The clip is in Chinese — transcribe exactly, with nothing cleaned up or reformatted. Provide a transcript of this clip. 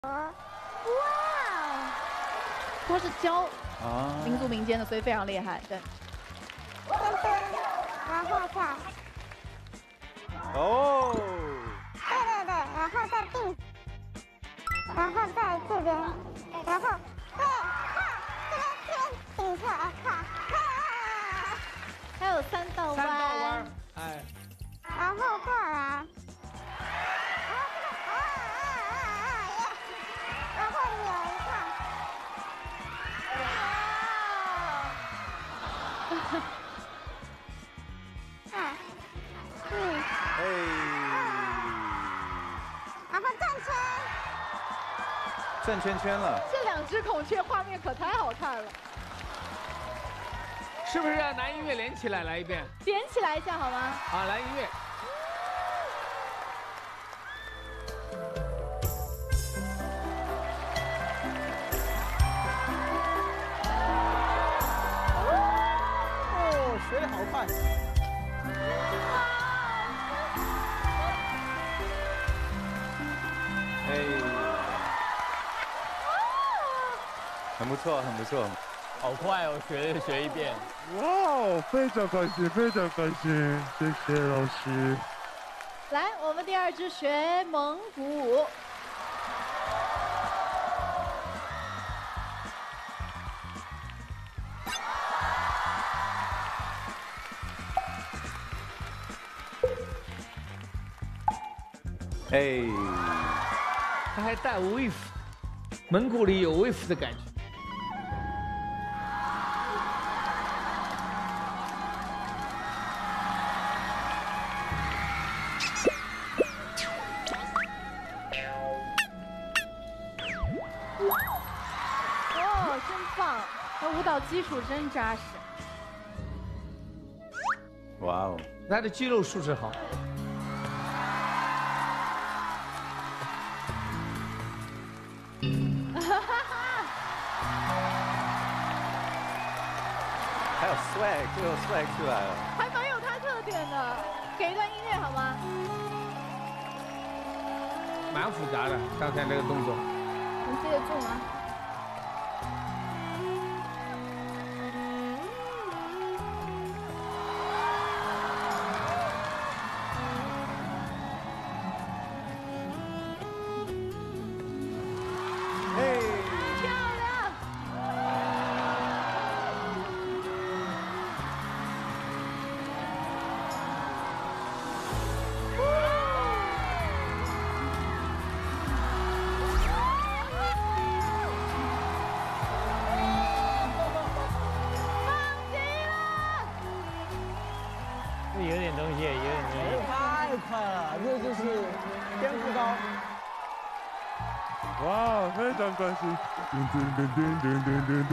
哇， 说是教啊， 民族民间的，所以非常厉害。对， 先蹲，然后跳。 哦， 对对对，然后再并，然后在这边，然后对，跨这边这边顶出来跨， 还有三道三道弯弯儿，，哎， 然后过来，然后这个啊啊啊啊耶，然后扭一下。啊，嗯， 哎， 然后转圈， 转圈圈了， 这两只孔雀画面可太好看了， 是不是拿音乐连起来来一遍？ 连起来一下好吗？ 好，来音乐。 哦，学得好快，哎，很不错，很不错。 好快哦，学学一遍。 哇哦，非常开心，非常开心，谢谢老师。 来，我们第二支学蒙古舞。 哎， 它还带 wave， 蒙古里有 wave 的感觉。 哦，真棒！那舞蹈基础真扎实。 哇哦， 他的肌肉素质好。 还有 swag，最后 swag 出来了。 还蛮有它特点的。给一段音乐好吗？ 蛮复杂的，刚才那个动作。 能接得住吗？ 哎， 漂亮！ 这有点东西，有点东西。 太快了，这就是天赋高。 哇，非常开心。噔噔噔噔噔噔噔。